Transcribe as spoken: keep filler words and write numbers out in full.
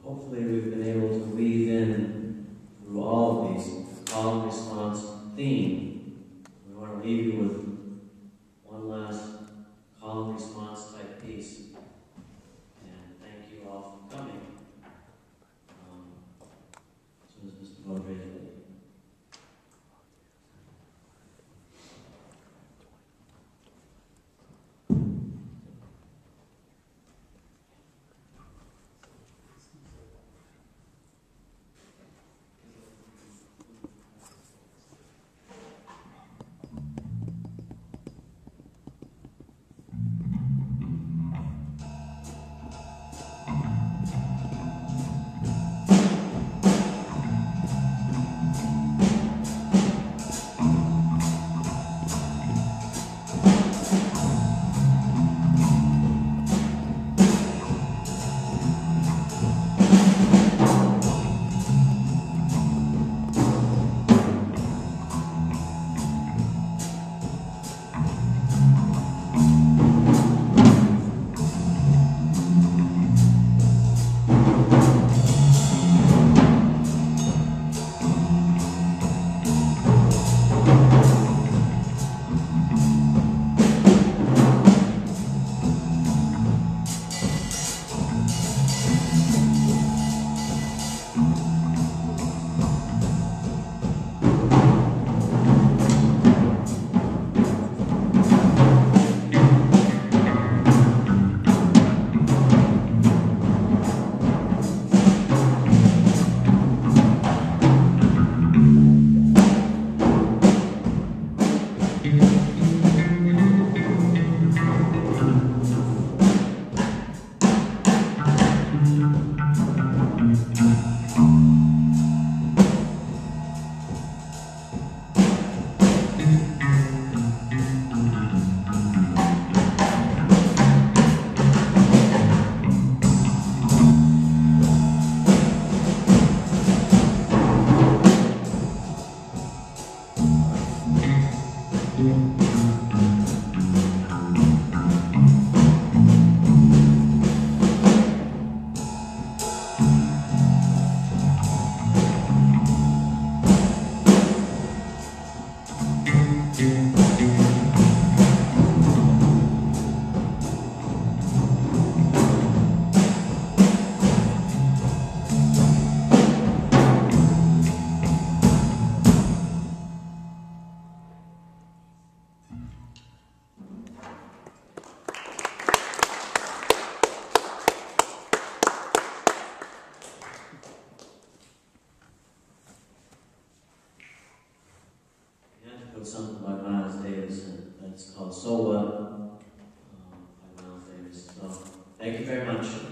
hopefully we've been able to weave in through all of these the call and response theme. We want to leave you with one last call and response type piece. And thank you all for coming. Um, as soon as Mister Beaudry is ready. Something by Miles Davis, and it's called So What, um, by Miles Davis. So, thank you very much.